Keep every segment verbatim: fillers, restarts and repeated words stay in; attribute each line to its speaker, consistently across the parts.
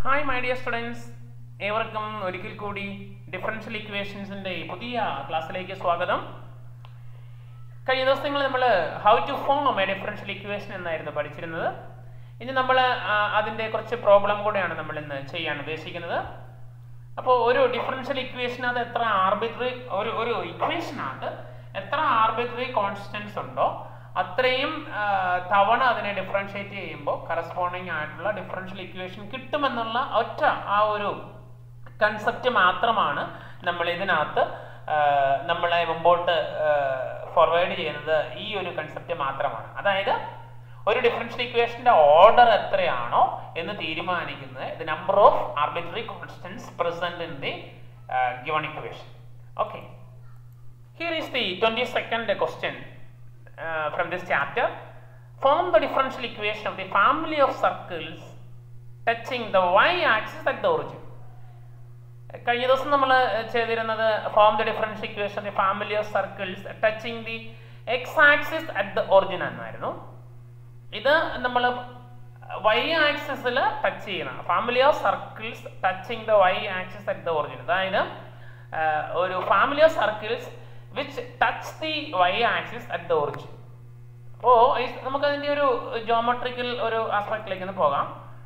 Speaker 1: Hi my dear students, ഏവർക്കും ഒരിക്കൽ കൂടി ഡിഫറൻഷ്യൽ ഇക്വേഷൻസിന്റെ പുതിയ ക്ലാസ്സിലേക്ക് സ്വാഗതം. കഴിഞ്ഞ ദിവസങ്ങളിൽ നമ്മൾ how to form a differential equation എന്നായിരുന്നു പഠിച്ചിരുന്നത്. ഇനി നമ്മൾ അതിന്റെ കുറച്ച് പ്രോബ്ലം കൂടെയാണ് നമ്മൾ ഇന്ന് ചെയ്യാൻ ഉദ്ദേശിക്കുന്നത്. അപ്പോൾ ഒരു ഡിഫറൻഷ്യൽ ഇക്വേഷനകത്ത് എത്ര ആർബിട്രറി ഒരു ഒരു ഇക്വേഷനകത്ത് എത്ര ആർബിട്രറി കോൺസ്റ്റന്റ്സ് ഉണ്ടോ അത്രയും തവണ അതിനെ ഡിഫറൻഷിയേറ്റ് ചെയ്യുമ്പോൾ കറസ്പോണ്ടിങ് ആയിട്ടുള്ള ഡിഫറൻഷ്യൽ ഇക്വേഷൻ കിട്ടുമെന്നുള്ള ഒറ്റ ആ ഒരു കൺസെപ്റ്റ് മാത്രമാണ് നമ്മൾ ഇതിനകത്ത് നമ്മളെ മുമ്പോട്ട് ഫോർവേഡ് ചെയ്യുന്നത്. ഈ ഒരു കൺസെപ്റ്റ് മാത്രമാണ്. അതായത് ഒരു ഡിഫറൻഷ്യൽ ഇക്വേഷന്റെ ഓർഡർ എത്രയാണോ എന്ന് തീരുമാനിക്കുന്നത് the number of arbitrary constants present in the given equation. Okay, here is the twenty-second question Uh, from this chapter. Form the differential equation of the family of circles touching the y-axis at the origin. കഴിഞ്ഞ ദിവസം നമ്മൾ ചെയ്തിരുന്നത് form the differential equation of the family of circles touching the x axis at the origin എന്നായിരുന്നു. ഇത് നമ്മൾ y ആക്സിസിൽ touch ചെയ്യണം. Family of circles touching the y axis at the origin. അതായത് ഒരു family of circles which touch the y-axis at the origin. അപ്പോൾ നമുക്ക് അതിൻ്റെ ഒരു ജോമെട്രിക്കൽ ഒരു ആസ്പെക്റ്റിലേക്ക് ഒന്ന് പോകാം.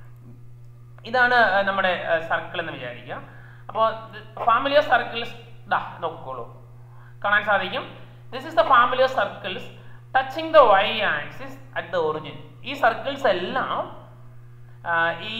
Speaker 1: ഇതാണ് നമ്മുടെ സർക്കിൾ എന്ന് വിചാരിക്കുക. അപ്പോൾ ഫാമിലി ഓഫ് സർക്കിൾസ് ദാ നോക്കോളൂ, കാണാൻ സാധിക്കും. This is the family of circles touching the y axis at the origin. ഈ സർക്കിൾസ് എല്ലാം ഈ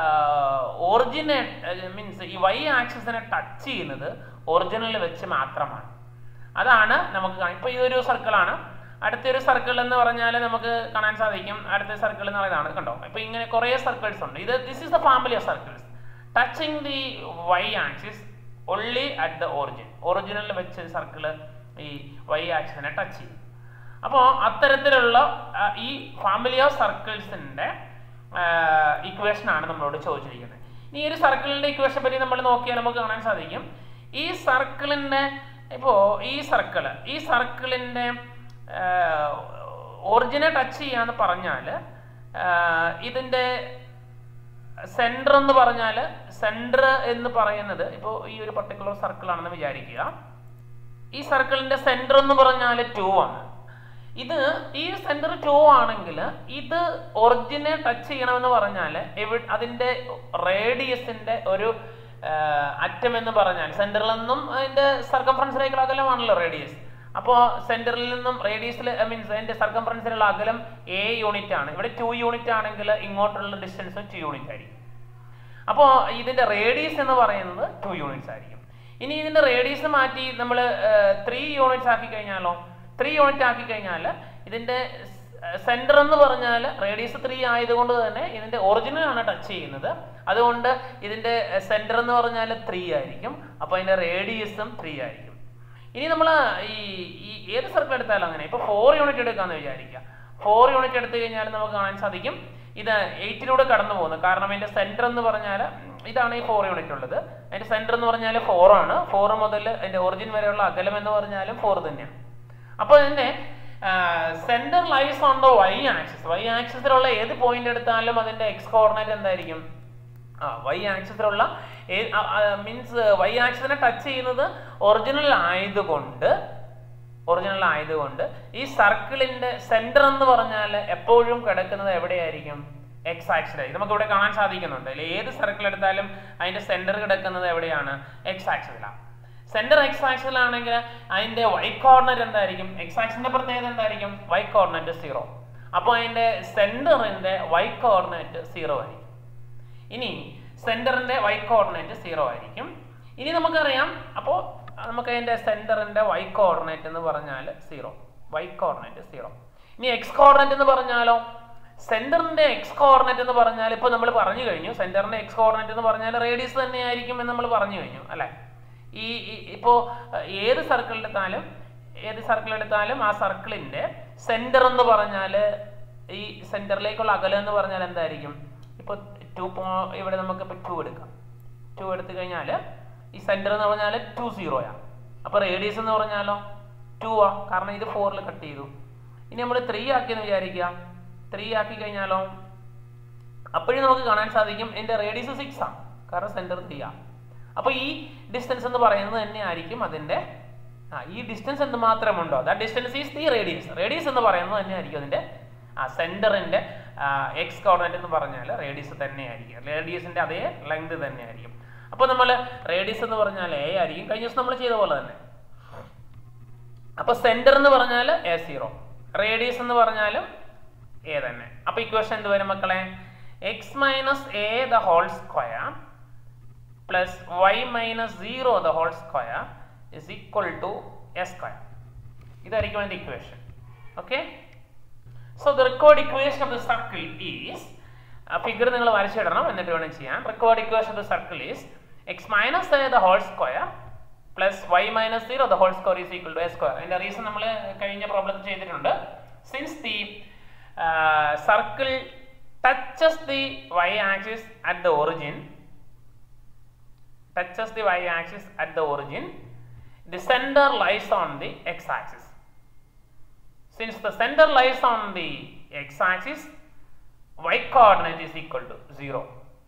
Speaker 1: ഒറിജിനെ മീൻസ് ഈ വൈ ആക്സിസിനെ ടച്ച് ചെയ്യുന്നത് ഒറിജിനലിൽ വെച്ച് മാത്രമാണ്. അതാണ് നമുക്ക് കാണാം. ഇപ്പോൾ ഇതൊരു സർക്കിളാണ്. അടുത്തൊരു സർക്കിൾ എന്ന് പറഞ്ഞാൽ നമുക്ക് കാണാൻ സാധിക്കും. അടുത്ത സർക്കിൾ എന്ന് പറയുന്നതാണ്, കണ്ടോ. ഇപ്പോൾ ഇങ്ങനെ കുറേ സർക്കിൾസ് ഉണ്ട്. ഇത് this is the family of circles touching the y axis only at the origin. ഒറിജിനലിൽ വെച്ച് സർക്കിൾ ഈ വൈ ആക്സിസിനെ ടച്ച് ചെയ്യും. അപ്പോൾ അത്തരത്തിലുള്ള ഈ ഫാമിലി ഓഫ് സർക്കിൾസിൻ്റെ ഇക്വേഷനാണ് നമ്മളോട് ചോദിച്ചിരിക്കുന്നത്. ഇനി ഈ ഒരു സർക്കിളിൻ്റെ ഇക്വേഷൻ പറ്റി നമ്മൾ നോക്കിയാൽ നമുക്ക് കാണാൻ സാധിക്കും. ഈ സർക്കിളിൻ്റെ ഇപ്പോൾ ഈ സർക്കിള് ഈ സർക്കിളിൻ്റെ ഒറിജിനെ ടച്ച് ചെയ്യാന്ന് പറഞ്ഞാൽ ഇതിൻ്റെ സെൻറ്റർ എന്ന് പറഞ്ഞാൽ സെൻറ്റർ എന്ന് പറയുന്നത് ഇപ്പോൾ ഈ ഒരു പർട്ടിക്കുലർ സർക്കിളാണെന്ന് വിചാരിക്കുക. ഈ സർക്കിളിൻ്റെ സെൻറ്റർ എന്ന് പറഞ്ഞാൽ ടു ആണ്. ഇത് ഈ സെൻറ്റർ ടു ആണെങ്കിൽ ഇത് ഒറിജിനെ ടച്ച് ചെയ്യണമെന്ന് പറഞ്ഞാൽ എവിടെ അതിൻ്റെ റേഡിയസിൻ്റെ ഒരു അറ്റം എന്ന് പറഞ്ഞാൽ സെന്ററിൽ നിന്നും അതിന്റെ സർക്കംഫറൻസിലേക്കുള്ള അകലമാണല്ലോ റേഡിയസ്. അപ്പോൾ സെന്ററിൽ നിന്നും റേഡിയസിൽ മീൻസ് അതിന്റെ സർക്കംഫറൻസിലുള്ള അകലം എ യൂണിറ്റ് ആണ്. ഇവിടെ ടു യൂണിറ്റ് ആണെങ്കിൽ ഇങ്ങോട്ടുള്ള ഡിസ്റ്റൻസ് ടു യൂണിറ്റ് ആയിരിക്കും. അപ്പോൾ ഇതിന്റെ റേഡിയസ് എന്ന് പറയുന്നത് ടു യൂണിറ്റ്സ് ആയിരിക്കും. ഇനി ഇതിന്റെ റേഡിയസ് മാറ്റി നമ്മൾ ത്രീ യൂണിറ്റ്സ് ആക്കി കഴിഞ്ഞാലോ ത്രീ യൂണിറ്റ് ആക്കി കഴിഞ്ഞാൽ ഇതിന്റെ സെന്റർ എന്ന് പറഞ്ഞാൽ റേഡിയസ് ത്രീ ആയതുകൊണ്ട് തന്നെ ഇതിന്റെ ഒറിജിനലാണ് ടച്ച് ചെയ്യുന്നത്. അതുകൊണ്ട് ഇതിന്റെ സെന്റർ എന്ന് പറഞ്ഞാൽ ത്രീ ആയിരിക്കും. അപ്പോൾ അതിന്റെ റേഡിയസും ത്രീ ആയിരിക്കും. ഇനി നമ്മൾ ഈ ഈ ഏത് സർക്കിൾ എടുത്താലും അങ്ങനെ ഇപ്പോൾ ഫോർ യൂണിറ്റ് എടുക്കാമെന്ന് വിചാരിക്കുക. ഫോർ യൂണിറ്റ് എടുത്തു കഴിഞ്ഞാൽ നമുക്ക് കാണാൻ സാധിക്കും ഇത് എയ്റ്റിലൂടെ കടന്നു പോകുന്നു. കാരണം അതിന്റെ സെന്റർ എന്ന് പറഞ്ഞാൽ ഇതാണ് ഈ ഫോർ യൂണിറ്റ് ഉള്ളത്. അതിന്റെ സെന്റർ എന്ന് പറഞ്ഞാൽ ഫോർ ആണ്. ഫോർ മുതൽ അതിന്റെ ഒറിജിൻ വരെയുള്ള അകലം എന്ന് പറഞ്ഞാലും ഫോർ തന്നെയാണ്. അപ്പോൾ ഇതിന്റെ centre lies on the y axis. Y ആക്സിസിലുള്ള ഏത് പോയിന്റ് എടുത്താലും അതിന്റെ എക്സ് കോർഡിനേറ്റ് എന്തായിരിക്കും? ആ വൈ ആക്സിസിലുള്ള മീൻസ് വൈ ആക്സിസിനെ ടച്ച് ചെയ്യുന്നത് ഒറിജിനൽ ആയതുകൊണ്ട് ഒറിജിനൽ ആയതുകൊണ്ട് ഈ സർക്കിളിന്റെ സെന്റർ എന്ന് പറഞ്ഞാൽ എപ്പോഴും കിടക്കുന്നത് എവിടെയായിരിക്കും? എക്സ് ആക്സിലായിരിക്കും. നമുക്ക് ഇവിടെ കാണാൻ സാധിക്കുന്നുണ്ട്. അല്ലെ ഏത് സർക്കിൾ എടുത്താലും അതിന്റെ സെന്റർ കിടക്കുന്നത് എവിടെയാണ്? എക്സ് ആക്സിലാണ്. സെന്റർ എക്സ് ആക്സിലാണെങ്കിൽ അതിന്റെ വൈ കോർഡിനേറ്റ് എന്തായിരിക്കും? എക്സ് ആക്സിന്റെ പ്രത്യേകത എന്തായിരിക്കും? Y coordinate zero. അപ്പോൾ അതിന്റെ സെന്ററിന്റെ വൈ കോർഡിനേറ്റ് സീറോ ആയിരിക്കും. ഇനി സെന്ററിന്റെ വൈ കോർഡിനേറ്റ് സീറോ ആയിരിക്കും. ഇനി നമുക്കറിയാം, അപ്പോൾ നമുക്ക് അതിന്റെ സെന്ററിന്റെ വൈ കോർഡിനേറ്റ് എന്ന് പറഞ്ഞാൽ സീറോ. Y coordinate zero. ഇനി എക്സ് കോർഡിനേറ്റ് എന്ന് പറഞ്ഞാലോ സെന്ററിന്റെ എക്സ് കോർഡിനേറ്റ് എന്ന് പറഞ്ഞാൽ ഇപ്പോൾ നമ്മൾ പറഞ്ഞു കഴിഞ്ഞു. സെന്ററിന്റെ എക്സ് കോർഡിനേറ്റ് എന്ന് പറഞ്ഞാൽ റേഡിയസ് തന്നെയായിരിക്കും എന്ന് നമ്മൾ പറഞ്ഞു കഴിഞ്ഞു അല്ലേ. ഈ ഇപ്പോൾ ഏത് സർക്കിൾ എടുത്താലും ഏത് സർക്കിൾ എടുത്താലും ആ സർക്കിളിന്റെ സെന്റർ എന്ന് പറഞ്ഞാൽ ഈ സെന്ററിലേക്കുള്ള അകലം എന്ന് പറഞ്ഞാൽ എന്തായിരിക്കും? ഇപ്പോൾ ടു ഇവിടെ നമുക്ക് ഇപ്പോൾ ടു എടുക്കാം. ടു എടുത്തു കഴിഞ്ഞാൽ ഈ സെന്റർ എന്ന് പറഞ്ഞാൽ ടു സീറോയാണ്. അപ്പോൾ റേഡിയസ് എന്ന് പറഞ്ഞാലോ ടു ആ, കാരണം ഇത് ഫോറിൽ കട്ട് ചെയ്തു. ഇനി നമ്മൾ ത്രീ ആക്കിയെന്ന് വിചാരിക്കുക. ത്രീ ആക്കി കഴിഞ്ഞാലോ അപ്പോഴും നമുക്ക് കാണാൻ സാധിക്കും ഇതിന്റെ റേഡിയസ് സിക്സ് ആണ്, കാരണം സെന്റർ ത്രീ ആണ്. അപ്പോൾ ഈ ഡിസ്റ്റൻസ് എന്ന് പറയുന്നത് തന്നെ ആയിരിക്കും അതിന്റെ ആ ഈ ഡിസ്റ്റൻസ് എന്ത് മാത്രമുണ്ടോ that distance is the radius. Radius എന്ന് പറയുന്നത് തന്നെ ആയിരിക്കും അതിന്റെ ആ സെന്ററിന്റെ എക്സ് കോർഡിനേറ്റ് എന്ന് പറഞ്ഞാൽ റേഡിയസ് തന്നെയായിരിക്കും, റേഡിയസിന്റെ അതേ ലെങ്ത് തന്നെയായിരിക്കും. അപ്പോൾ നമ്മൾ റേഡിയസ് എന്ന് പറഞ്ഞാൽ എ ആയിരിക്കും, കഴിഞ്ഞ ദിവസം നമ്മൾ ചെയ്ത പോലെ തന്നെ. അപ്പോൾ സെന്റർ എന്ന് പറഞ്ഞാൽ എ സീറോ, റേഡിയസ് എന്ന് പറഞ്ഞാലും എ തന്നെ. അപ്പോൾ ഇക്വേഷൻ എന്ത് വരും മക്കളെ? X minus a the whole square plus y minus zero the whole square is equal to a square. ഇതായിരിക്കും അതിന്റെ equation. Okay, so the required equation of the circle is, figure നിങ്ങൾ വരച്ചിടണം എന്നിട്ട് വേണം ചെയ്യാൻ. Required equation of the circle is x minus a the whole square plus y minus zero the whole square is equal to a square. അതിന്റെ reason നമ്മൾ കഴിഞ്ഞ പ്രോബ്ലത്തിൽ ചെയ്തിട്ടുണ്ട്. Since the circle touches the y axis at the origin touches the y axis at the origin, the center lies on the x axis. Since the center lies on the x axis, y coordinate is equal to zero.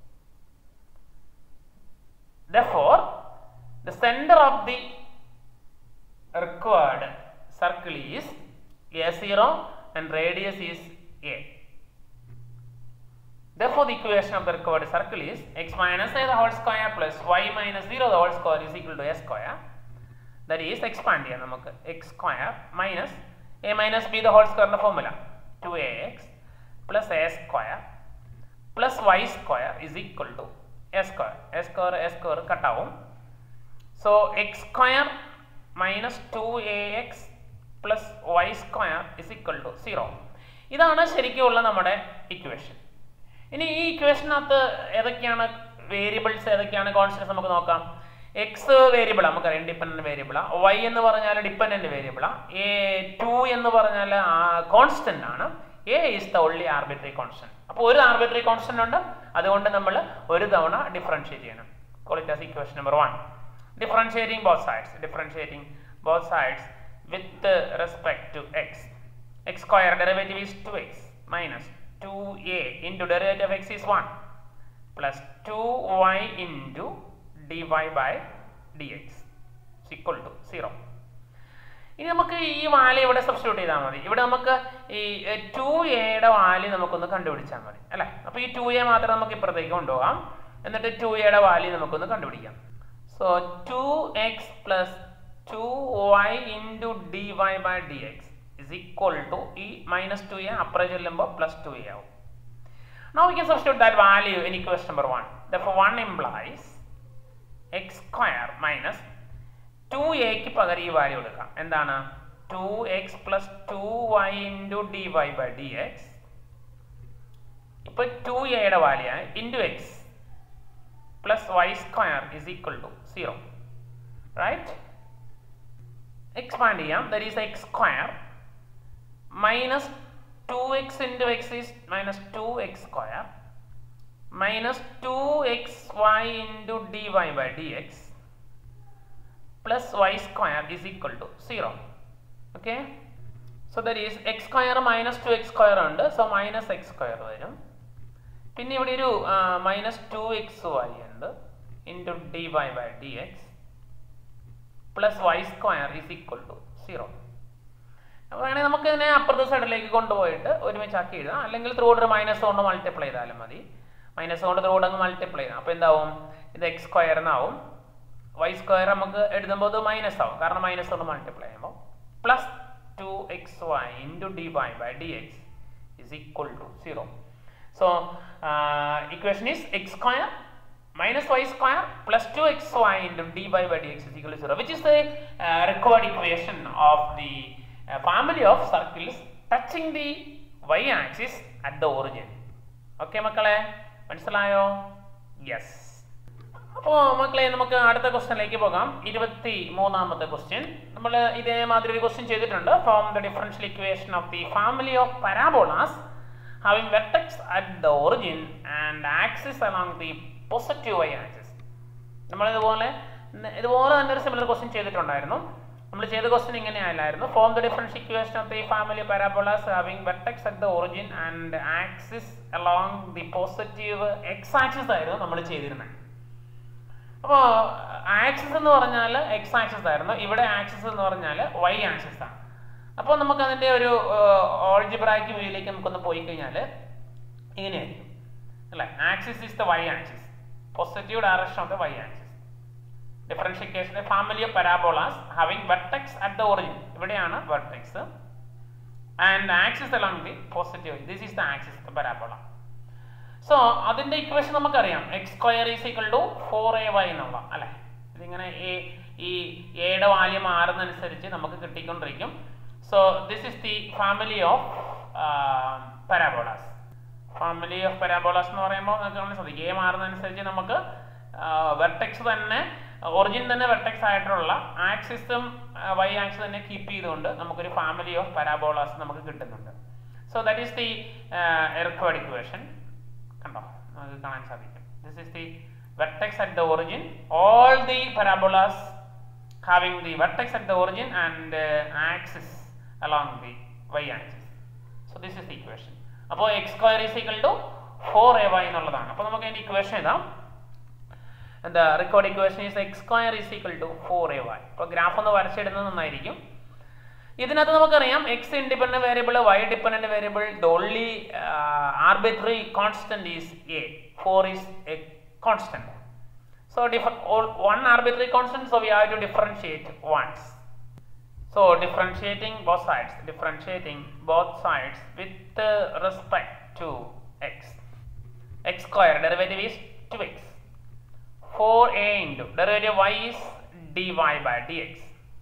Speaker 1: Therefore, the center of the required circle is a zero and radius is a. Therefore, the equation of the required circle is x minus a the whole square plus y minus zero the whole square is equal to a square. That is expand here namukku x square minus a minus b the whole square na formula two a x plus a square plus y square is equal to a square. A square a square cut avum. So x square minus two a x plus y square is equal to zero. ഇതാണ് ശരിക്കുള്ള നമ്മുടെ equation. ഇനി ഈ ഇക്വേഷനകത്ത് ഏതൊക്കെയാണ് variables, ഏതൊക്കെയാണ് constants നമുക്ക് നോക്കാം. X variable നമുക്കറിയാം, ഡിപ്പെൻഡന്റ് വേരിയബിളാ. വൈ എന്ന് പറഞ്ഞാൽ ഡിപ്പെൻഡന്റ് വേരിയബിളാ. എ ടു എന്ന് പറഞ്ഞാൽ കോൺസ്റ്റന്റ് ആണ്. A is the only arbitrary constant. അപ്പോൾ ഒരു ആർബിട്രറി കോൺസ്റ്റന്റ് ഉണ്ട്, അതുകൊണ്ട് നമ്മൾ ഒരു തവണ ഡിഫറൻഷിയേറ്റ് ചെയ്യണം. Call it as equation number one. Differentiating both sides, differentiating both sides with respect to x. X square derivative is two x minus two a into derivative of x is one plus two y into dy by dx is equal to zero. ഇനി നമുക്ക് ഈ value ഇവിടെ substitute ചെയ്താൽ മതി. ഇവിടെ നമുക്ക് ഈ to എയുടെ വാല്യൂ നമുക്കൊന്ന് കണ്ടുപിടിച്ചാൽ മതി അല്ലേ. അപ്പോൾ ഈ ടു എ മാത്രം നമുക്ക് ഇപ്പുറത്തേക്ക് കൊണ്ടുപോകാം, എന്നിട്ട് ടു എയുടെ വാല്യൂ നമുക്കൊന്ന് കണ്ടുപിടിക്കാം. So two x plus two y into d y by d x is equal to e minus two a upper chellumbo plus two a out. Now we can substitute that value in equation number one. Therefore one implies x square minus two a ki pagari ee value edukka endana two x plus two y into dy by dx. Ipo two a യുടെ value into x plus y square is equal to zero. Right? Expand here, that is x square minus two x into x is minus two x square minus two x y into dy by dx plus y square is equal to zero. Okay, so that is x square minus two x square ഉണ്ട്, so minus x square വരും. പിന്നെ ഇവിടെ ഒരു minus two x y ഉണ്ട് into dy by dx plus y square is equal to zero. വേണമെങ്കിൽ നമുക്ക് ഇതിനെ അപ്പുറത്തെ സൈഡിലേക്ക് കൊണ്ടുപോയിട്ട് ഒരുമിച്ചാക്കി എഴുതാം, അല്ലെങ്കിൽ ത്രൂ ഒരു മൈനസ് കൊണ്ട് മൾട്ടിപ്ലൈ ചെയ്താലും മതി. മൈനസ് കൊണ്ട് ത്രൂ അങ്ങ് മൾട്ടിപ്ലൈ ചെയ്യാം. അപ്പോൾ എന്താവും, ഇത് എക്സ് സ്ക്വയർ എന്നാവും. വൈ സ്ക്വയർ നമുക്ക് എഴുതുമ്പോൾ ഇത് മൈനസ് ആവും, കാരണം മൈനസ് കൊണ്ട് മൾട്ടിപ്ലൈ ചെയ്യുമ്പോൾ plus two x y into d y by d x is equal to zero. So equation is x square minus y square plus two x y into dy by dx is equal to zero, which is the uh, required equation of the uh, family of circles touching the y axis at the origin. Okay മക്കളെ, മനസ്സിലായോ? Yes. അപ്പോൾ മക്കളെ നമുക്ക് അടുത്ത ക്വസ്റ്റ്യനിലേക്ക് പോകാം. ഇരുപത്തി മൂന്നാമത്തെ ക്വസ്റ്റ്യൻ നമ്മൾ ഇതേമാതിരി ഒരു ക്വസ്റ്റ്യൻ ചെയ്തിട്ടുണ്ട്. Form the differential equation of the family of parabolas having vertex at the origin and axis along the positive y axis. നമ്മൾ ഇതുപോലെ ഇതുപോലെ തന്നെ ഒരു സിമിലർ ക്വസ്റ്റ്യൻ ചെയ്തിട്ടുണ്ടായിരുന്നു. നമ്മൾ ചെയ്ത ക്വസ്റ്റ്യൻ ഇങ്ങനെയല്ലായിരുന്നു. Form the differential equation of the family parabolas having vertex at the origin and axis along the positive x axis ആയിരുന്നു നമ്മൾ ചെയ്തിരുന്നത്. അപ്പോൾ ആക്സിസ് എന്ന് പറഞ്ഞാൽ എക്സ് ആക്സിസ് ആയിരുന്നു, ഇവിടെ ആക്സിസ് എന്ന് പറഞ്ഞാൽ വൈ ആക്സിസ് ആണ്. അപ്പോൾ നമുക്ക് അതിൻ്റെ ഒരു ഓൾജിബ്രായിക് വ്യൂയിലേക്ക് നമുക്കൊന്ന് പോയി കഴിഞ്ഞാൽ ഇങ്ങനെയായിരിക്കും അല്ലേ. Axis is the y axis, positive direction of the y axis. Differential equation family of parabolas having vertex at the origin, ഇവിടെയാണ് vertex, and axis along the positive, this is the axis of parabola. So അതിന്റെ equation നമുക്കറിയാം, x square is equal to four a y എന്നുള്ള അല്ലെ. ഇതിങ്ങനെ ഈ എയുടെ value മാറുന്നതനുസരിച്ച് നമുക്ക് കിട്ടിക്കൊണ്ടിരിക്കും. So this is the family of parabolas. Family of parabolas എന്ന് പറയുമ്പോൾ നമുക്ക് കാണാൻ സാധിക്കും എ മാറുന്നതനുസരിച്ച് നമുക്ക് വെർട്ടെക്സ് തന്നെ ഒറിജിൻ തന്നെ വെർട്ടെക്സ് ആയിട്ടുള്ള ആക്സിസും വൈ ആക്സിസ് തന്നെ കീപ്പ് ചെയ്തുകൊണ്ട് നമുക്കൊരു ഫാമിലി ഓഫ് പാരാബോളാസ് നമുക്ക് കിട്ടുന്നുണ്ട്. So that is the required equation. കണ്ടോ, നമുക്ക് കാണാൻ സാധിക്കും. This is the vertex at the origin, all the parabolas having the vertex at the origin and axis along the y axis. So this is the equation. അപ്പോൾ x square is equal to four a y എന്നുള്ളതാണ്. അപ്പോൾ നമുക്ക് അതിന്റെ equation എഴുതാം. The record equation is x square is equal to four a y. അപ്പോൾ graph ഒന്ന് വരച്ചിടുന്നത് നന്നായിരിക്കും. ഇതിനകത്ത് നമുക്കറിയാം x independent variable, y dependent variable, the only uh, arbitrary constant is a. four is a constant. So one arbitrary constant, so we have to differentiate once. So differentiating both sides, differentiating both sides with uh, respect to x. X square derivative is two x. four a into derivative y is dy by dx.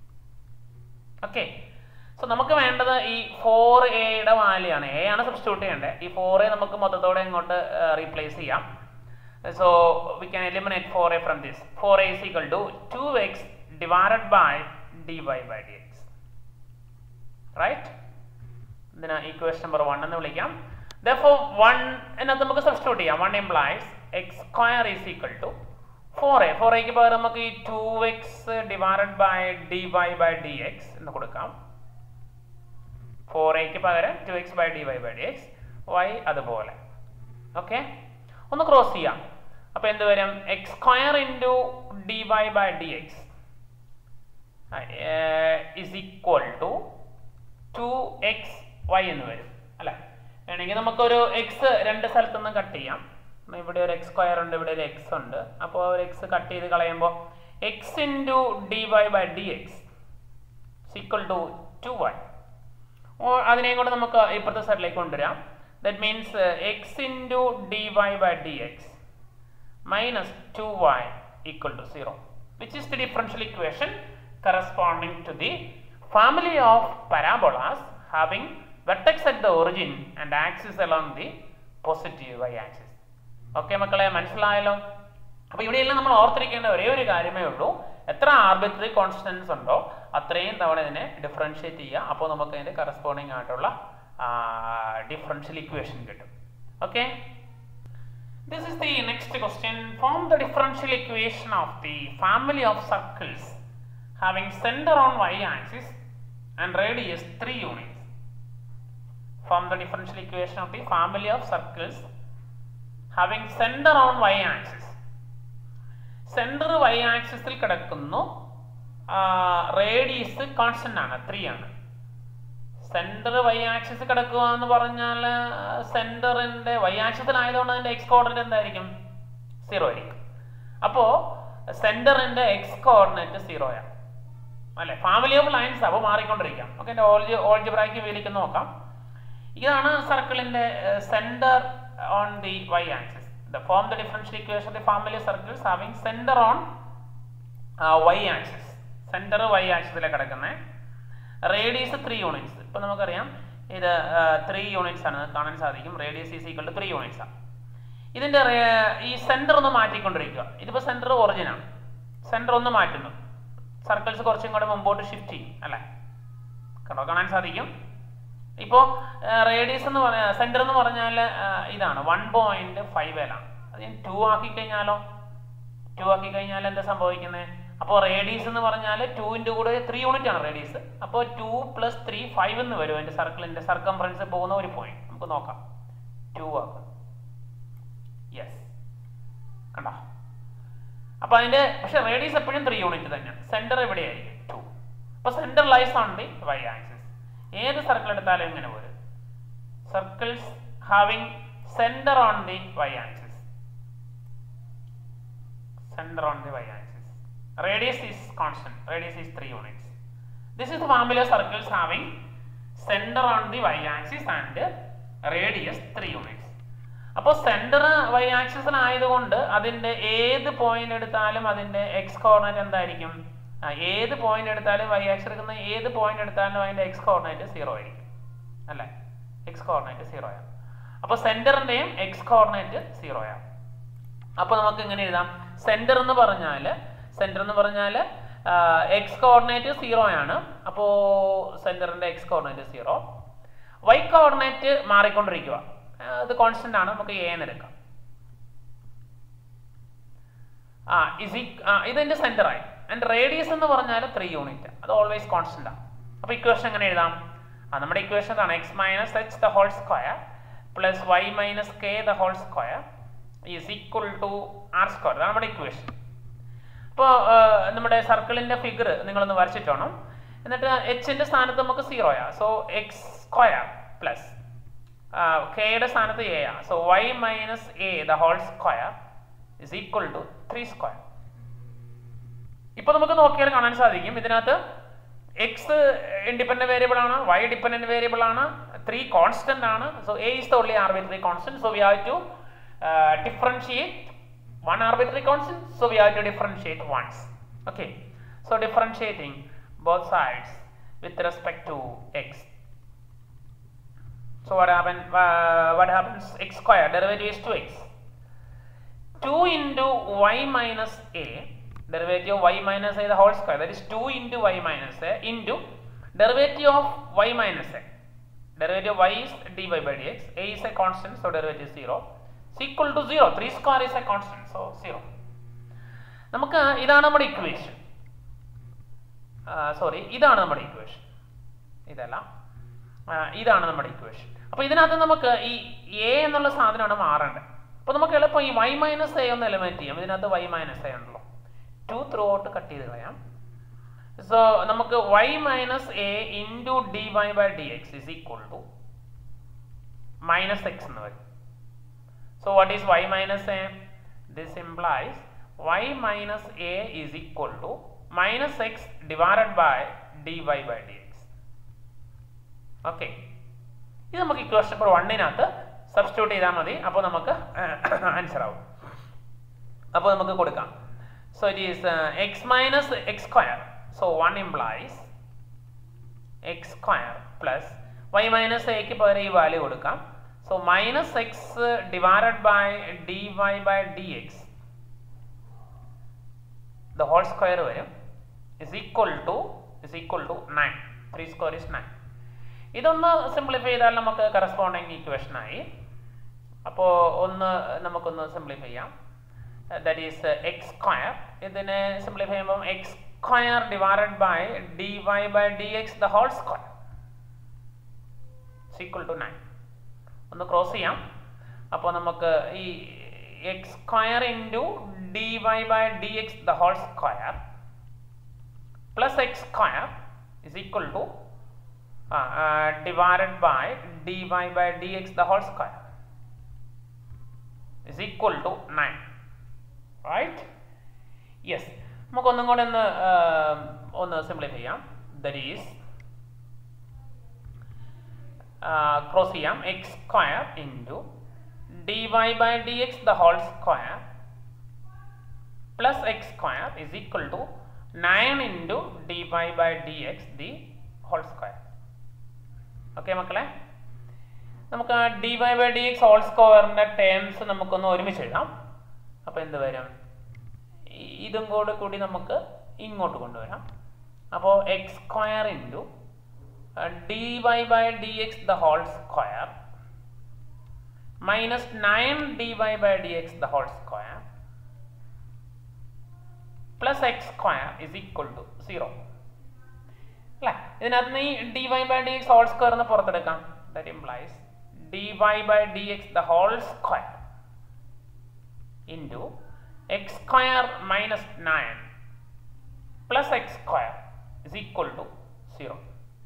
Speaker 1: ഓക്കെ, so നമുക്ക് വേണ്ടത് ഈ four എയുടെ value ആണ്. A ആണ് substitute ചെയ്യേണ്ടത്. ഈ four A നമുക്ക് മൊത്തത്തോടെ ഇങ്ങോട്ട് റീപ്ലേസ് ചെയ്യാം. So we can eliminate four a from this. Four a is equal to two x divided by d y by d x. Right, ഇതിന് ഇക്വേഷൻ നമ്പർ വൺ എന്ന് വിളിക്കാം. therefore one എന്നത് നമുക്ക് substitute ചെയ്യാം. One implies x square is equal to four a. Four എക്ക് പകരം നമുക്ക് ഈ two x divided by d y by d x എന്ന് കൊടുക്കാം. ഫോർ എക്ക് പകരം two x by d y by d x, y അതുപോലെ. ഓക്കെ, ഒന്ന് ക്രോസ് ചെയ്യാം. അപ്പൊ എന്ത് വരും? X square into d y by d x is equal to two x y എന്ന് വരും അല്ലെ. വേണമെങ്കിൽ നമുക്കൊരു എക്സ് രണ്ട് സ്ഥലത്തു നിന്ന് കട്ട് ചെയ്യാം. ഇവിടെ ഒരു എക്സ് സ്ക്വയർ ഉണ്ട്, ഇവിടെ ഒരു എക്സ് ഉണ്ട്. അപ്പോൾ ഒരു എക്സ് കട്ട് ചെയ്ത് കളയുമ്പോൾ x into d y by d x equal to two y. അതിനെയും കൂടെ നമുക്ക് ഇപ്പുറത്തെ സൈഡിലേക്ക് കൊണ്ടുവരാം. That means x into d y by d x minus two y equal to zero, which is the differential equation corresponding to the family of parabolas having vertex at the origin and axis along the positive y axis. Okay മക്കളെ, മനസ്സിലായല്ലോ. അപ്പൊ ഇവിടെയെല്ലാം നമ്മൾ ഓർത്തിരിക്കേണ്ട ഒരേ ഒരു കാര്യമേ ഉള്ളൂ, എത്ര ആർബിട്രറി കോൺസ്റ്റൻസ് ഉണ്ടോ അത്രയും തവണ ഇതിനെ ഡിഫറൻഷിയേറ്റ് ചെയ്യുക. അപ്പോൾ നമുക്ക് അതിന്റെ കറസ്പോണ്ടിങ് ആയിട്ടുള്ള ഡിഫറൻഷ്യൽ ഇക്വേഷൻ കിട്ടും. Okay, this is the next question. Form the differential equation of the family of circles having centre on y axis and radius three units. Form the differential equation of the family of circles having center on y axis. Centre y ആക്സിസിൽ കിടക്കുന്നു, radius constant ആണ്, three ആണ്. Centre y axis കിടക്കുക എന്ന് പറഞ്ഞാൽ സെന്ററിന്റെ Y ആക്സിസിലായതുകൊണ്ട് അതിന്റെ x coordinate എന്തായിരിക്കും? സീറോ ആയിരിക്കും. അപ്പോ സെന്ററിന്റെ എക്സ് കോർഡിനേറ്റ് സീറോയാണ് അല്ലെ. ഫാമിലി ഓഫ് ലൈൻസ് അപ്പോൾ മാറിക്കൊണ്ടിരിക്കാം. ഓക്കെ, എന്റെ ഓൾജി ഓൾജിബ്രായിക്ക് വേലിക്ക് നോക്കാം. ഇതാണ് സർക്കിളിന്റെ centre on the y-axis. The form the differential equation of the family of circles having center on uh, y-axis. Center y-axisലെ കിടക്കുന്ന റേഡിയസ് ത്രീ യൂണിറ്റ്സ്. ഇപ്പൊ നമുക്കറിയാം ഇത് ത്രീ യൂണിറ്റ്സ് ആണ് കാണാൻ സാധിക്കും. Radius is equal to three units ആണ്. ഇതിന്റെ ഈ സെന്റർ ഒന്ന് മാറ്റിക്കൊണ്ടിരിക്കുക. ഇതിപ്പോ സെന്റർ ഒറിജിൻ ആണ്, സെന്റർ ഒന്ന് മാറ്റുന്നു. സർക്കിൾസ് കുറച്ചും കൂടെ മുമ്പോട്ട് ഷിഫ്റ്റ് ചെയ്യും അല്ലെ. കണ്ടോ, കാണാൻ സാധിക്കും. ഇപ്പോൾ റേഡിയസ് എന്ന് പറഞ്ഞ സെന്റർ എന്ന് പറഞ്ഞാൽ ഇതാണ് വൺ പോയിന്റ് ഫൈവ് എൽ ആണ്. അത് ഞാൻ ടു ആക്കി കഴിഞ്ഞാലോ ടു ആക്കി കഴിഞ്ഞാൽ എന്താ സംഭവിക്കുന്നത്? അപ്പോൾ റേഡിയസ് എന്ന് പറഞ്ഞാൽ ടുവിൻ്റെ കൂടെ ത്രീ യൂണിറ്റ് ആണ് റേഡിയസ്. അപ്പോൾ ടു പ്ലസ് ത്രീ ഫൈവ് എന്ന് വരും എൻ്റെ സർക്കിളിൻ്റെ സർക്കംഫറൻസ് പോകുന്ന ഒരു പോയിന്റ്. നമുക്ക് നോക്കാം. ടു ആക്കാം. യെസ്, കണ്ടോ? അപ്പോൾ അതിൻ്റെ പക്ഷേ റേഡിയസ് എപ്പോഴും ത്രീ യൂണിറ്റ് തന്നെയാണ്. സെൻറ്റർ എവിടെയായിരിക്കും? ടു. അപ്പോൾ centre lies on the y axis. ഏത് സർക്കിൾ എടുത്താലും ഇങ്ങനെ വരും. Circles having centre on the y axis. Center on the y-axis. Radius is constant. Radius is three units. This is the formula circles having center on the y-axis and radius three units. അപ്പോൾ centre y ആക്സിസിലായതുകൊണ്ട് അതിൻ്റെ ഏത് point എടുത്താലും അതിൻ്റെ X coordinate എന്തായിരിക്കും? ഏത് point എടുത്താലും Y axis എടുക്കുന്ന ഏത് പോയിന്റ് എടുത്താലും അതിൻ്റെ എക്സ് കോർഡിനേറ്റ് സീറോ ആയിരിക്കും അല്ലേ? എക്സ് കോർഡിനേറ്റ് സീറോ ആണ്. അപ്പോൾ സെൻറ്ററിൻ്റെയും എക്സ് കോർഡിനേറ്റ് സീറോ ആണ്. അപ്പോൾ നമുക്ക് എങ്ങനെ എഴുതാം? സെൻറ്റർ എന്ന് പറഞ്ഞാൽ സെൻറ്റർ എന്ന് പറഞ്ഞാൽ എക്സ് കോർഡിനേറ്റ് സീറോ ആണ്. അപ്പോൾ സെൻറ്ററിൻ്റെ x coordinate zero. Y coordinate മാറിക്കൊണ്ടിരിക്കുക, അത് കോൺസ്റ്റന്റ് ആണ്. നമുക്ക് എ എന്ന് എടുക്കാം. ആ ഇസി ഇതിൻ്റെ സെൻറ്ററായി. ആൻഡ് റേഡിയസ് എന്ന് പറഞ്ഞാൽ ത്രീ യൂണിറ്റ്, അത് ഓൾവേസ് കോൺസ്റ്റന്റ് ആണ്. അപ്പോൾ ഇക്വേഷൻ എങ്ങനെ എഴുതാം? ആ നമ്മുടെ ഇക്വേഷൻ ആണ് x minus h the whole square plus y minus k the whole square is equal to r square. അതാണ് നമ്മുടെ ഇക്വേഷൻ. അപ്പോൾ നമ്മുടെ സർക്കിളിൻ്റെ ഫിഗർ നിങ്ങളൊന്ന് വരച്ചിട്ട് വേണം. എന്നിട്ട് എച്ചിൻ്റെ സ്ഥാനത്ത് നമുക്ക് സീറോ ആണ്. സോ എക്സ് സ്ക്വയർ പ്ലസ് കെയുടെ സ്ഥാനത്ത് എ ആണ്. So y minus a the whole square is equal to three square. ഇപ്പോൾ നമുക്ക് നോക്കിയാൽ കാണാൻ സാധിക്കും ഇതിനകത്ത് എക്സ് ഇൻഡിപെൻഡന്റ് വേരിയബിൾ ആണ്, വൈ ഡിപെൻഡന്റ് വേരിയബിൾ ആണ്, ത്രീ കോൺസ്റ്റന്റ് ആണ്. So a is the only arbitrary constant. So we have to Uh, differentiate one arbitrary constant, so we have to differentiate once. Okay, so differentiating both sides with respect to x. So what happens? Uh, what happens? X square derivative is two x. two into y minus a, derivative of y minus a the whole square, that is two into y minus a into derivative of y minus a. Derivative of y is dy by dx. A is a constant, so derivative is zero. Equal to zero. three square is a constant, so zero. നമുക്ക് ഇതാണ് നമ്മുടെ equation. Sorry, ഇതാണ് നമ്മുടെ equation. ഇതല്ല, ഇതാണ് നമ്മുടെ equation. അപ്പോൾ ഇതിനകത്ത് നമുക്ക് ഈ എ എന്നുള്ള സാധനമാണ് മാറേണ്ടത്. അപ്പോൾ നമുക്ക് എളുപ്പം ഈ വൈ മൈനസ് എ ഒന്ന് എലിമിനേറ്റ് ചെയ്യാം. ഇതിനകത്ത് വൈ മൈനസ് എ ഉണ്ടല്ലോ, ടു ത്രൂ ഔട്ട് കട്ട് ചെയ്ത് കളയാം. സോ നമുക്ക് y minus a into d y by d x is equal to minus x എന്ന് വരും. So what is y minus a? This implies y minus a is equal to minus x divided by dy by dx. Okay. ഇത് നമുക്ക് equation number വണ്ണിനകത്ത് substitute ചെയ്താൽ മതി. അപ്പോൾ നമുക്ക് answer ആവും. അപ്പോൾ നമുക്ക് കൊടുക്കാം. So it is uh, x minus x square. So one implies x square plus y minus a ക്ക് പകരം ഈ വാല്യൂ കൊടുക്കാം. So minus x divided by dy by dx the whole square വരും is equal to is equal to nine. three square is nine. ഇതൊന്ന് simplify ചെയ്താൽ നമുക്ക് corresponding equation ആയി. അപ്പോൾ ഒന്ന് നമുക്കൊന്ന് സിംപ്ലിഫൈ ചെയ്യാം. That is x square. ഇതിനെ സിംപ്ലിഫൈ ചെയ്യുമ്പോൾ x square divided by d y by d x the whole square is equal to nine. ഒന്ന് ക്രോസ് ചെയ്യാം. അപ്പോൾ നമുക്ക് ഈ x square into d y by d x the whole square plus x square is equal to divided by d y by d x the whole square is equal to nine. Right? Yes. നമുക്കൊന്നും കൂടെ ഒന്ന് ഒന്ന് simplify ചെയ്യാം. That is cross ചെയ്യാം. X square into d y by d x the whole square plus x square is equal to nine into d y by d x the whole square. Okay മക്കളെ, നമുക്ക് d y by d x whole സ്ക്വയറിൻ്റെ terms നമുക്കൊന്ന് ഒരുമിച്ച് എഴുതാം. അപ്പോൾ എന്ത് വരും? ഇതും കൂടെ കൂടി നമുക്ക് ഇങ്ങോട്ട് കൊണ്ടുവരാം. അപ്പോൾ x square into dy by dx the whole square minus nine dy by dx the whole square plus x square is equal to zero അല്ലേ. ഇതിനകത്ത് നിന്ന് ഈ d y by d x whole square എന്ന് പുറത്തെടുക്കാം. That implies d y by d x the whole square into x square minus nine plus x square is equal to zero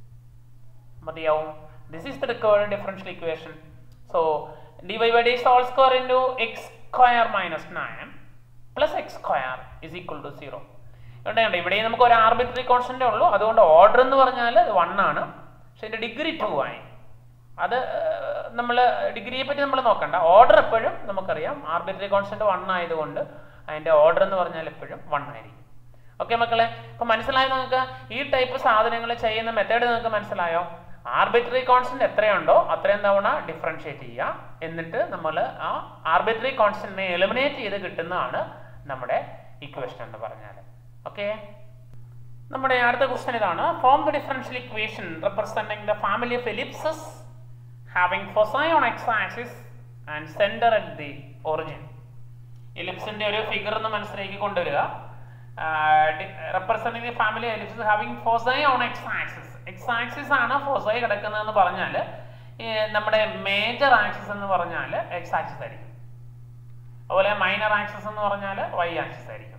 Speaker 1: മതിയാവും. This is the required differential equation. So dy by dx whole square into x square minus nine plus x square is equal to zero. ഇവിടെ നമുക്ക് ഒരു arbitrary constant ഉള്ളൂ, അതുകൊണ്ട് order എന്ന് പറഞ്ഞാൽ one ആണ്, പക്ഷെ ഇതിന്റെ ഡിഗ്രി ടു ആയി. അത് നമ്മൾ ഡിഗ്രിയെ പറ്റി നമ്മൾ നോക്കണ്ട, ഓർഡർ എപ്പോഴും നമുക്കറിയാം ആർബിട്രറി കോൺസ്റ്റന്റ് വൺ ആയതുകൊണ്ട് അതിന്റെ ഓർഡർ എന്ന് പറഞ്ഞാൽ എപ്പോഴും വൺ ആയിരിക്കും. ഓക്കെ മക്കളെ, അപ്പൊ മനസ്സിലായോ നിങ്ങൾക്ക്? ഈ ടൈപ്പ് സാധനങ്ങൾ ചെയ്യുന്ന മെത്തേഡ് നിങ്ങൾക്ക് മനസ്സിലായോ? ആർബിട്രറി കോൺസ്റ്റന്റ് എത്രയുണ്ടോ അത്രയും തവണ ഡിഫറൻഷിയേറ്റ് ചെയ്യുക, എന്നിട്ട് നമ്മൾ ആ ആർബിട്രറി കോൺസ്റ്റന്റിനെ എലിമിനേറ്റ് ചെയ്ത് കിട്ടുന്നതാണ് നമ്മുടെ ഇക്വേഷൻ എന്ന് പറഞ്ഞാൽ. ഓക്കെ, നമ്മുടെ അടുത്ത ക്വസ്റ്റ്യൻ ഇതാണ്. Form the differential equation representing the family of ellipses having foci on x axis and centre at the origin. എലിപ്സിന്റെ ഒരു ഫിഗർ ഒന്ന് മനസ്സിലേക്ക് കൊണ്ടുവരിക. Representing the family ellipses having foci on x axis. X axis ആണ് foci കിടക്കുന്നതെന്ന് പറഞ്ഞാൽ നമ്മുടെ major axis എന്ന് പറഞ്ഞാൽ എക്സ് ആക്സിസ് ആയിരിക്കും, അതുപോലെ മൈനർ ആക്സിസ് എന്ന് പറഞ്ഞാൽ വൈ ആക്സിസ് ആയിരിക്കും.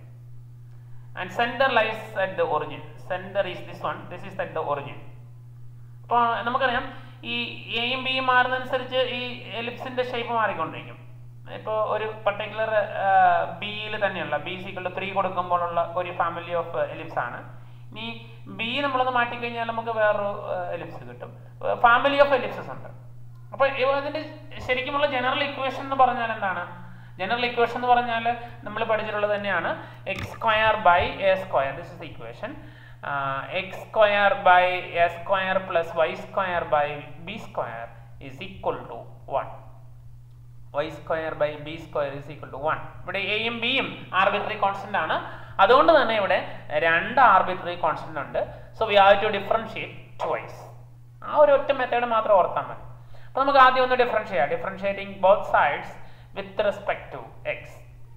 Speaker 1: And centre lies at the origin. Centre is this one, this is at the origin. അപ്പോൾ നമുക്കറിയാം ഈ എയും ബിയും മാറുന്നതനുസരിച്ച് ഈ എലിപ്സിന്റെ ഷേപ്പ് മാറിക്കൊണ്ടിരിക്കും. ഇപ്പോൾ ഒരു പർട്ടിക്കുലർ ബിയിൽ തന്നെയുള്ള ബി സിക്വൽ ടു ത്രീ കൊടുക്കുമ്പോഴുള്ള ഒരു ഫാമിലി ഓഫ് എലിപ്സ് ആണ്. ഇനി ബി നമ്മളൊന്ന് മാറ്റിക്കഴിഞ്ഞാൽ നമുക്ക് വേറൊരു എലിപ്സ് കിട്ടും. ഫാമിലി ഓഫ് എലിപ്സസ് ഉണ്ട്. അപ്പോൾ ഇതിന്റെ ശരിക്കുമുള്ള ജനറൽ ഇക്വേഷൻ എന്ന് പറഞ്ഞാൽ എന്താണ്? ജനറൽ ഇക്വേഷൻ എന്ന് പറഞ്ഞാൽ നമ്മൾ പഠിച്ചിട്ടുള്ളത് തന്നെയാണ്, x square by a square. This is equation. X square by a square plus y square by b square is equal to one. Y square by b square is equal to one. ഇവിടെ എയും ബിയും arbitrary constant ആണ്, അതുകൊണ്ട് തന്നെ ഇവിടെ രണ്ട് arbitrary constant ഉണ്ട്. So we have to differentiate twice. ആ ഒരു ഒറ്റ മെത്തേഡ് മാത്രം ഓർത്താൽ മതി. അപ്പോൾ നമുക്ക് ആദ്യം ഒന്ന് ഡിഫറൻഷിയേറ്റ് ചെയ്യാം. Differentiating both sides with respect to x.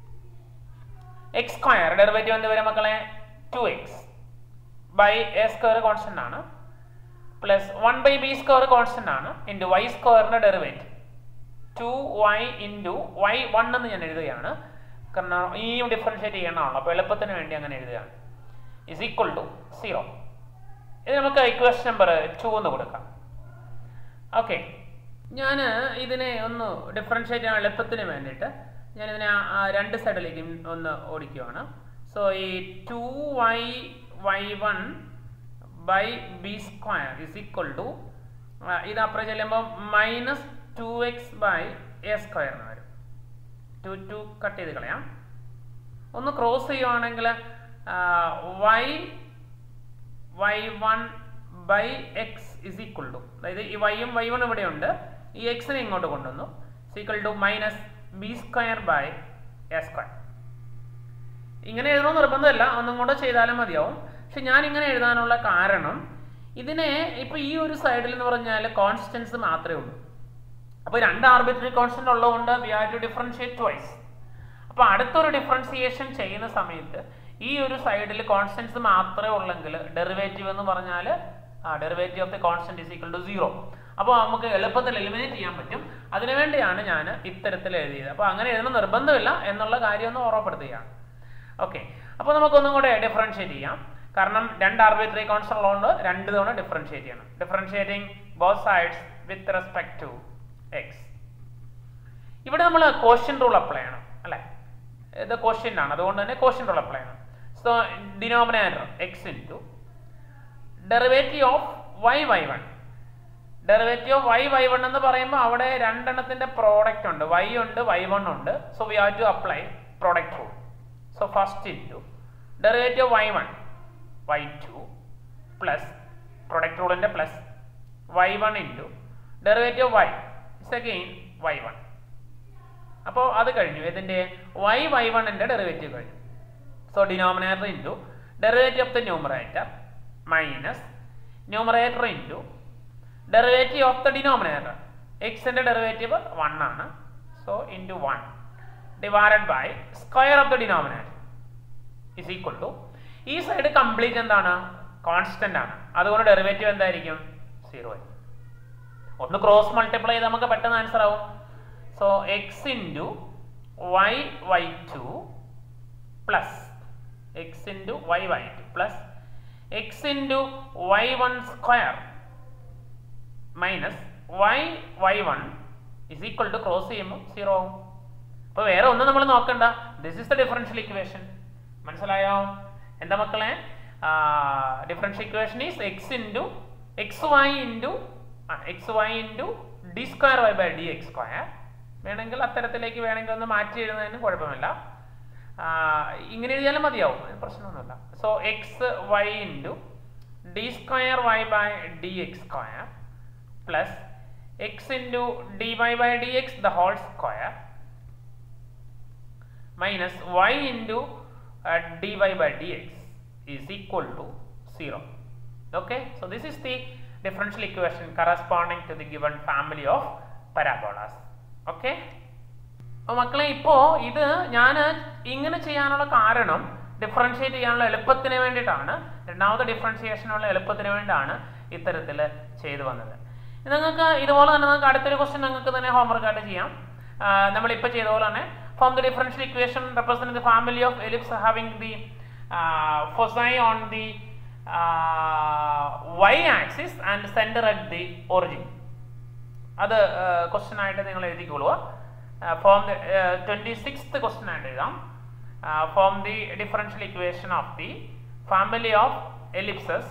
Speaker 1: X square derivative എന്ത് വരും മക്കളെ? Two x by a square constant ആണ്, plus one by b square constant ആണ്, ഇൻറ്റു വൈ സ്ക്വയറിന്റെ derivative two y into y one എന്ന് ഞാൻ എഴുതുകയാണ്, കാരണം ഈ ഡിഫറൻഷിയേറ്റ് ചെയ്യണമല്ലോ, അപ്പോൾ എളുപ്പത്തിന് വേണ്ടി അങ്ങനെ എഴുതുകയാണ്. Is equal to zero. ഇത് നമുക്ക് ഇക്വേഷൻ നമ്പർ ടു എന്ന് കൊടുക്കാം. ഓക്കെ, ഞാൻ ഇതിനെ ഒന്ന് ഡിഫറൻഷിയേറ്റ് ചെയ്യാൻ എളുപ്പത്തിന് വേണ്ടിയിട്ട് ഞാൻ ഇതിനെ രണ്ട് സൈഡിലേക്ക് ഒന്ന് ഓടിക്കുകയാണ്. സോ ഈ two y y one by b square is equal to ഇത് അപ്പുറം ചെല്ലുമ്പോൾ minus two x by a square എന്ന് വരും. ടു ടു കട്ട് ചെയ്ത് കളയാം. ഒന്ന് ക്രോസ് ചെയ്യുവാണെങ്കിൽ y y one by x is equal to, അതായത് ഈ വൈയും വൈ വൺ ഇവിടെ ഉണ്ട്, ഈ എക്സിനെ ഇങ്ങോട്ട് കൊണ്ടുവന്നു, equal to minus b square by a square. ഇങ്ങനെ എഴുതണമെന്ന് നിർബന്ധമല്ല, ഒന്നും കൂടെ ചെയ്താലും മതിയാവും. പക്ഷെ ഞാൻ ഇങ്ങനെ എഴുതാനുള്ള കാരണം ഇതിനെ ഇപ്പൊ ഈ ഒരു സൈഡിൽ എന്ന് പറഞ്ഞാൽ കോൺസ്റ്റൻസ് മാത്രമേ ഉള്ളൂ. അപ്പോൾ രണ്ട് ആർബിട്രറി കോൺസ്റ്റന്റ് ഉള്ളതുകൊണ്ട് we have to differentiate twice. അപ്പോൾ അടുത്തൊരു ഡിഫറൻസിയേഷൻ ചെയ്യുന്ന സമയത്ത് ഈ ഒരു സൈഡിൽ കോൺസ്റ്റൻസ് മാത്രമേ ഉള്ളെങ്കിൽ ഡെറിവേറ്റീവ് എന്ന് പറഞ്ഞാൽ ആ derivative of the constant is equal to zero. അപ്പോൾ നമുക്ക് എളുപ്പത്തിൽ എലിമിനേറ്റ് ചെയ്യാൻ പറ്റും. അതിനുവേണ്ടിയാണ് ഞാൻ ഇത്തരത്തിൽ എഴുതിയത്. അപ്പോൾ അങ്ങനെ എഴുതുന്ന നിർബന്ധമില്ല എന്നുള്ള കാര്യം ഒന്ന് ഓർമ്മപ്പെടുത്തുകയാണ്. ഓക്കെ, അപ്പോൾ നമുക്കൊന്നും കൂടെ ഡിഫറൻഷിയേറ്റ് ചെയ്യാം. കാരണം രണ്ട് ആർബിട്രറി കോൺസ്റ്റന്റ് ഉള്ളതുകൊണ്ട് രണ്ട് തവണ ഡിഫറൻഷിയേറ്റ് ചെയ്യണം. Differentiating both sides with respect to x. ഇവിടെ നമ്മൾ കോഷ്യന്റ് റൂൾ അപ്ലൈ ചെയ്യണം അല്ലേ? ഇത് കോഷ്യന്റ് ആണ്, അതുകൊണ്ട് തന്നെ കോഷ്യന്റ് റൂൾ അപ്ലൈ ചെയ്യണം. So denominator x into derivative of y y one. Derivative of y y one എന്ന് പറയുമ്പോൾ അവിടെ രണ്ടെണ്ണത്തിന്റെ പ്രോഡക്റ്റ് ഉണ്ട്, വൈ ഉണ്ട് വൈ വൺ ഉണ്ട്. So we have to apply product rule. So first into derivative of y one y two plus product റൂളിന്റെ plus y one into derivative of y again y one. അപ്പോൾ അത് കഴിഞ്ഞു, ഇതിന്റെ y y വണ്ണിന്റെ derivative കഴിഞ്ഞു. So denominator into derivative of the numerator minus numerator into derivative of the denominator. എക്സിന്റെ derivative one ആണ്, so into one divided by square of the denominator. Is equal to ഈ side complete എന്താണ് constant ആണ്, അതുകൊണ്ട് derivative എന്തായിരിക്കും zero ആയിരിക്കും. ഒന്ന് cross multiply ചെയ്ത് നമുക്ക് പെട്ടെന്ന് ആൻസർ ആവും. So x into y y two plus x into y y two plus x into y one square minus y y one is equal to cross ചെയ്യുമ്പോൾ zero ആവും. അപ്പോൾ വേറെ ഒന്നും നമ്മൾ നോക്കണ്ട, this is the differential equation. മനസ്സിലായോ? എന്താ മക്കളെ? Differential equation is x into x y into x y into d square y by d x square. വേണമെങ്കിൽ അത്തരത്തിലേക്ക് വേണമെങ്കിൽ ഒന്ന് മാറ്റി എഴുതുന്നതിന് കുഴപ്പമില്ല, ഇങ്ങനെ എഴുതിയാലും മതിയാവും, പ്രശ്നമൊന്നുമില്ല. So x y into d square y by d x square plus x into d y by d x the whole square minus y into dy by dx is equal to zero. Okay, so this is the differential equation corresponding to the given family of parabolas. Okay, അപ്പോൾ മക്കളെ ഇപ്പോൾ ഇത് ഞാൻ ഇങ്ങനെ ചെയ്യാനുള്ള കാരണം differentiate ചെയ്യാനുള്ള എളുപ്പത്തിന് വേണ്ടിയിട്ടാണ്, രണ്ടാമത്തെ ഡിഫറൻഷിയേഷനുള്ള എളുപ്പത്തിന് വേണ്ടിയിട്ടാണ് ഇത്തരത്തിൽ ചെയ്തു വന്നത്. നിങ്ങൾക്ക് ഇതുപോലെ തന്നെ നിങ്ങൾക്ക് അടുത്തൊരു ക്വസ്റ്റ്യൻ നിങ്ങൾക്ക് തന്നെ ഹോംവർക്ക് ആയിട്ട് ചെയ്യാം. നമ്മളിപ്പോൾ ചെയ്ത പോലെ തന്നെ form the differential equation representing the family of ellipse having the uh, foci on the uh, y-axis and center at the origin. അത് ക്വസ്റ്റ്യൻ ആയിട്ട് നിങ്ങൾ എഴുതിക്കോളൂ. Form the twenty sixth question ആയിട്ട് എഴുതാം. Form the differential equation of the family of ellipses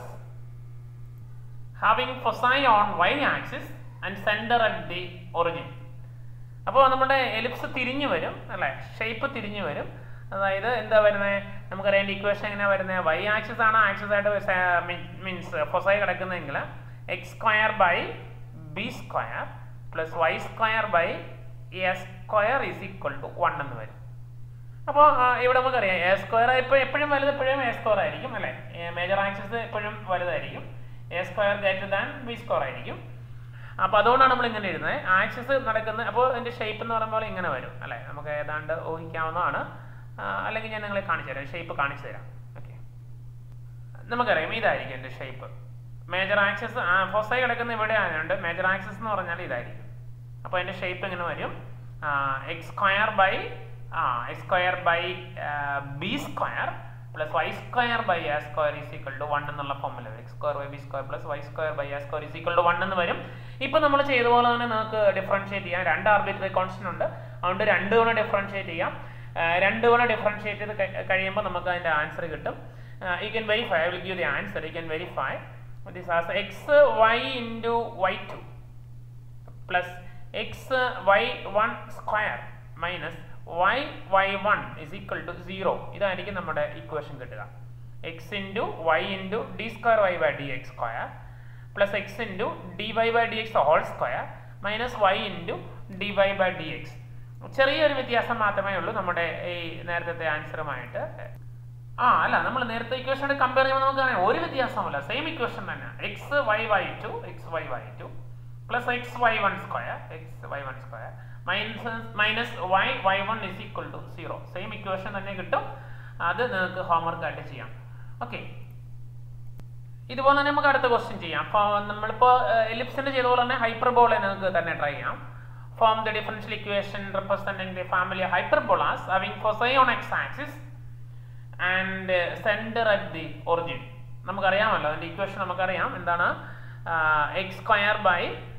Speaker 1: having foci on y-axis and center at the origin. അപ്പോൾ നമ്മുടെ ellipse തിരിഞ്ഞു വരും അല്ലേ, ഷേപ്പ് തിരിഞ്ഞു വരും. അതായത് എന്താ വരുന്നത്, നമുക്കറിയാം ഇക്വേഷൻ എങ്ങനെയാണ് വരുന്നത്, വൈ ആക്സിസ് ആണ് ആക്സിസ് ആയിട്ട് മീൻസ് ഫൊസൈ കിടക്കുന്നതെങ്കിൽ x square by b square plus y square by a square is equal to one എന്ന് വരും. അപ്പോൾ ഇവിടെ നമുക്കറിയാം എ സ്ക്വയർ ഇപ്പോൾ എപ്പോഴും വലുത് എപ്പോഴും എ സ്ക്വയർ ആയിരിക്കും അല്ലേ, മേജർ ആക്സിസ് എപ്പോഴും വലുതായിരിക്കും, a square greater than b square ആയിരിക്കും. അപ്പോൾ അതുകൊണ്ടാണ് നമ്മൾ ഇങ്ങനെ എഴുതുന്നത്. ആക്സിസ് നടക്കുന്നത് അപ്പോൾ അതിൻ്റെ ഷേപ്പ് എന്ന് പറയുമ്പോൾ ഇങ്ങനെ വരും അല്ലേ, നമുക്ക് ഏതാണ്ട് ഊഹിക്കാവുന്നതാണ്. അല്ലെങ്കിൽ ഞാൻ നിങ്ങളെ കാണിച്ചു തരാം, ഷേപ്പ് കാണിച്ചു തരാം. ഓക്കെ, നമുക്കറിയാം ഇതായിരിക്കും എൻ്റെ ഷേപ്പ്. മേജർ ആക്സിസ് ഫൊസൈ കിടക്കുന്ന ഇവിടെ ആയതുകൊണ്ട് മേജർ ആക്സിസ് എന്ന് പറഞ്ഞാൽ ഇതായിരിക്കും. അപ്പോൾ അതിൻ്റെ ഷേപ്പ് ഇങ്ങനെ വരും, x square by x square by b square plus y square by a square is equal to one എന്നുള്ള ഫോമിൽ വരും. X square by b square plus y square by a square is equal to one എന്ന് വരും. ഇപ്പം നമ്മൾ ചെയ്ത പോലെ തന്നെ നമുക്ക് ഡിഫറൻഷിയേറ്റ് ചെയ്യാം. രണ്ട് ആർബിട്രറി കോൺസ്റ്റന്റ് ഉണ്ട്, അതുകൊണ്ട് രണ്ട് തവണ ഡിഫറൻഷിയേറ്റ് ചെയ്യാം. രണ്ട് തവണ ഡിഫറൻഷിയേറ്റ് ചെയ്ത് കഴിയുമ്പോൾ നമുക്ക് അതിൻ്റെ ആൻസർ കിട്ടും. You can verify, I will give the answer. You can verify this as x y into y two plus x y one square minus y y one is equal to zero. ഇതായിരിക്കും നമ്മുടെ equation കിട്ടുക. X into y into d square y by d x square plus x into d y by d x whole square minus y into d y by d x. ചെറിയൊരു വ്യത്യാസം മാത്രമേ ഉള്ളൂ നമ്മുടെ ഈ നേരത്തെ ആൻസറുമായിട്ട്. ആ അല്ല, നമ്മൾ നേരത്തെ ഇക്വേഷനായിട്ട് കമ്പയർ ചെയ്യുമ്പോൾ നമുക്ക് അറിയാം ഒരു വ്യത്യാസമല്ല, സെയിം ഇക്വേഷൻ തന്നെ. X y y two x y y two plus x y one square x y one square minus minus y y one is equal to zero. Same equation തന്നെ കിട്ടും. അത് നിങ്ങൾക്ക് ഹോംവർക്ക് ആയിട്ട് ചെയ്യാം. Okay, ഇതുപോലെ തന്നെ നമുക്ക് അടുത്ത ക്വസ്റ്റ്യൻ ചെയ്യാം. അപ്പോൾ നമ്മളിപ്പോൾ എലിപ്സിന്റെ ചെയ്ത പോലെ തന്നെ ഹൈപ്പർബോള നിങ്ങൾക്ക് തന്നെ ട്രൈ ചെയ്യാം. Form the differential equation representing the family of hyperbolas having foci on x axis and center at the origin. നമുക്കറിയാമല്ലോ അതിന്റെ ഇക്വേഷൻ നമുക്കറിയാം എന്താണ്, x square by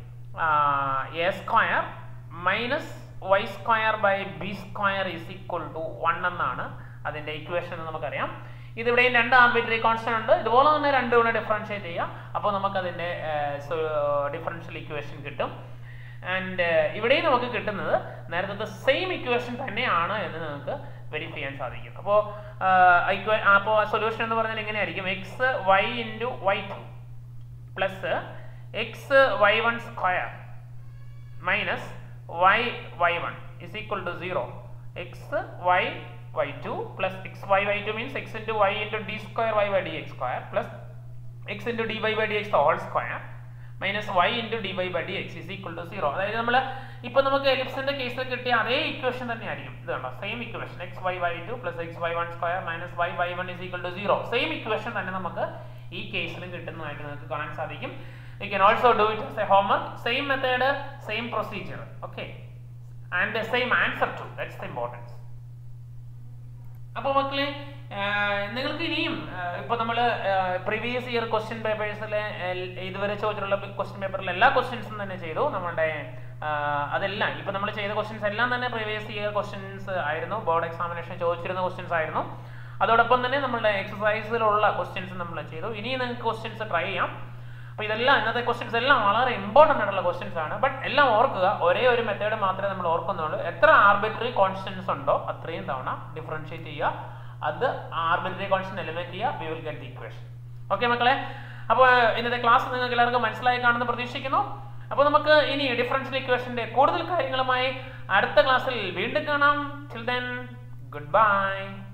Speaker 1: a square minus y square by b square is equal to one എന്നാണ് അതിന്റെ equation എന്ന് നമുക്കറിയാം. ഇതിവിടെയും രണ്ട് arbitrary constant ഉണ്ട്, ഇതുപോലെ തന്നെ രണ്ട് തവണ ഡിഫറൻഷിയേറ്റ് ചെയ്യാം. അപ്പോൾ നമുക്കതിൻ്റെ ഡിഫറൻഷ്യൽ ഇക്വേഷൻ കിട്ടും. ആൻഡ് ഇവിടെയും നമുക്ക് കിട്ടുന്നത് നേരത്തെ സെയിം ഇക്വേഷൻ തന്നെയാണ് എന്ന് നിങ്ങൾക്ക് വെരിഫൈ ചെയ്യാൻ സാധിക്കും. അപ്പോൾ അപ്പോൾ സൊല്യൂഷൻ എന്ന് പറഞ്ഞാൽ എങ്ങനെയായിരിക്കും, x y into y two plus x y one square minus y y one is equal to zero. X y y two plus x y y two means x into y into d square y by dx square plus x into dy by dx the whole square minus y into d y by d x is equal to zero. അതായത് നമ്മൾ ഇപ്പൊ നമുക്ക് എലിപ്സിന്റെ കേസിൽ കിട്ടിയ അതേ equation തന്നെ ആയിരിക്കും. ഇത് കണ്ടോ, same equation x y y two plus x y one square minus y y one is equal to zero. Same equation തന്നെ നമുക്ക് ഈ കേസിലും കിട്ടുന്നതായിട്ട് നിങ്ങൾക്ക് കാണാൻ സാധിക്കും. You can also do it as a homework. Same method, same procedure. Okay, and the same answer too. That's the importance. അപ്പോൾ മക്കളെ നിങ്ങൾക്ക് ഇനിയും ഇപ്പോൾ നമ്മൾ പ്രീവിയസ് ഇയർ ക്വസ്റ്റ്യൻ പേപ്പേഴ്സിലെ ഇതുവരെ ചോദിച്ചിട്ടുള്ള ക്വസ്റ്റ്യൻ പേപ്പറിൽ എല്ലാ ക്വസ്റ്റ്യൻസും തന്നെ ചെയ്തു. നമ്മളുടെ അതെല്ലാം ഇപ്പോൾ നമ്മൾ ചെയ്ത ക്വസ്റ്റ്യൻസ് എല്ലാം തന്നെ പ്രീവിയസ് ഇയർ ക്വസ്റ്റ്യൻസ് ആയിരുന്നു. ബോർഡ് എക്സാമിനേഷൻ ചോദിച്ചിരുന്ന ക്വസ്റ്റ്യൻസ് ആയിരുന്നു. അതോടൊപ്പം തന്നെ നമ്മളുടെ എക്സസൈസിലുള്ള ക്വസ്റ്റ്യൻസ് നമ്മൾ ചെയ്തു. ഇനി നിങ്ങൾക്ക് ക്വസ്റ്റ്യൻസ് ട്രൈ ചെയ്യാം. അപ്പോൾ ഇതെല്ലാം ഇന്നത്തെ ക്വസ്റ്റ്യൻസ് എല്ലാം വളരെ ഇമ്പോർട്ടൻ്റ് ആയിട്ടുള്ള ക്വസ്റ്റ്യൻസ് ആണ്. ബട്ട് എല്ലാം ഓർക്കുക, ഒരേ ഒരു മെത്തേഡ് മാത്രമേ നമ്മൾ ഓർക്കുന്നുള്ളൂ. എത്ര ആർബിട്രറി കോൺസ്റ്റൻസ് ഉണ്ടോ അത്രയും തവണ ഡിഫറൻഷിയേറ്റ് ചെയ്യുക, അത് ആർബിട്രറി കോൺസ്റ്റന്റ് എലിമിനേറ്റ് ചെയ്യുക, we will get the equation. Okay മക്കളെ, അപ്പോൾ ഇന്നത്തെ ക്ലാസ് നിങ്ങൾക്ക് എല്ലാവർക്കും മനസ്സിലായി കാണുമെന്ന് പ്രതീക്ഷിക്കുന്നു. അപ്പോൾ നമുക്ക് ഇനി ഡിഫറൻഷ്യൽ ഇക്വേഷന്റെ കൂടുതൽ കാര്യങ്ങളുമായി അടുത്ത ക്ലാസ്സിൽ വീണ്ടും കാണാം. Till then, good bye.